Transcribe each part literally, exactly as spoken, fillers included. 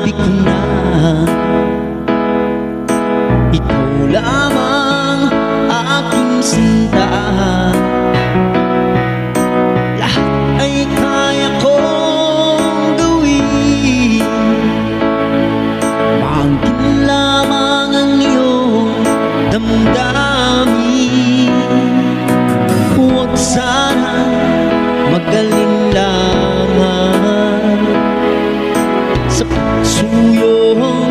sinabi ko na, ikaw lamang aking sinta. Lahat ay kaya kong gawin, maangkin lamang ang iyong damdamin. Huwag sana mag-alinlangan sa pusuyong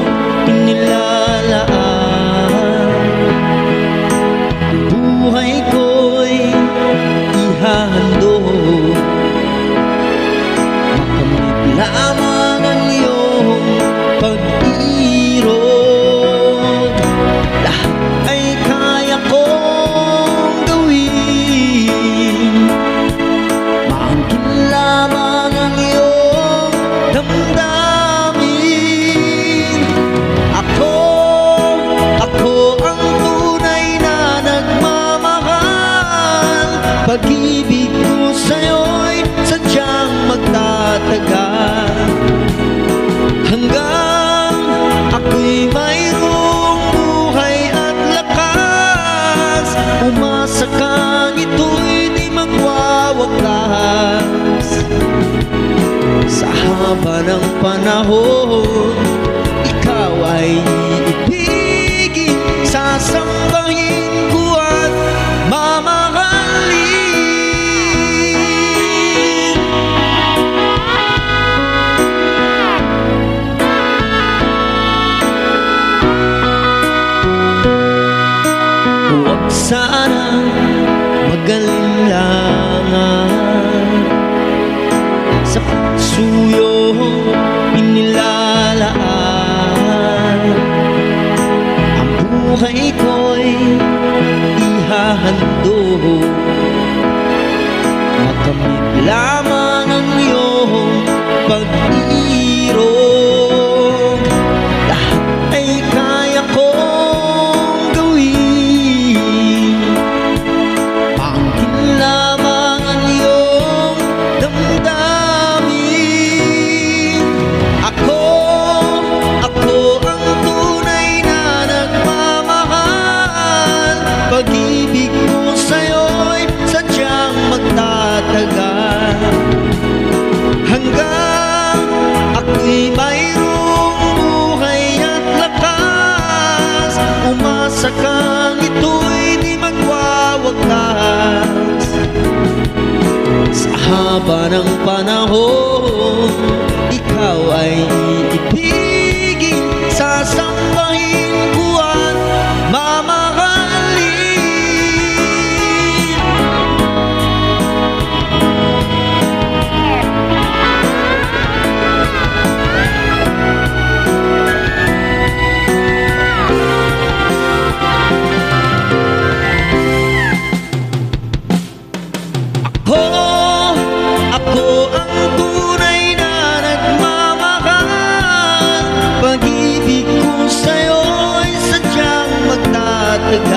inilalaan. Ang buhay ko'y ihahandog, makamit lamang ang iyong pag-irog. Lahat ay kaya kong gawin, maangkin lamang ang iyong damdamin. Ako, ako ang tunay na nagmamahal. Pag-ibig ko sa'yo'y sadyang magtatagal, hanggang ako'y mayroong buhay at lakas. Umasa kang ito'y di magwawakas. Sa haba ng panahon, ikaw ay iibigin, sasambahin ko at mamahalin. Huwag sana mag-alinlangan sa pusuyong inilalaan. Ang buhay ko'y ihahandog, makamit lamang ang iyong pag-irog. Lahat ay kaya kong gawin, maangkin lamang ang iyong damdamin. Ako, ako ang tunay na nagmamahal. Pag-ibig ko sa'yo'y sadyang magtatagal, hanggang ako'y mayroong buhay at lakas. Umasa kang ito'y di magwawakas. Sa haba ng panahon, ikaw ay iibigin, sasambahin ko at mamahalin. Ako, ako ang tunay na nagmamahal. Pag-ibig ko sa'yo'y sadyang magtatagal,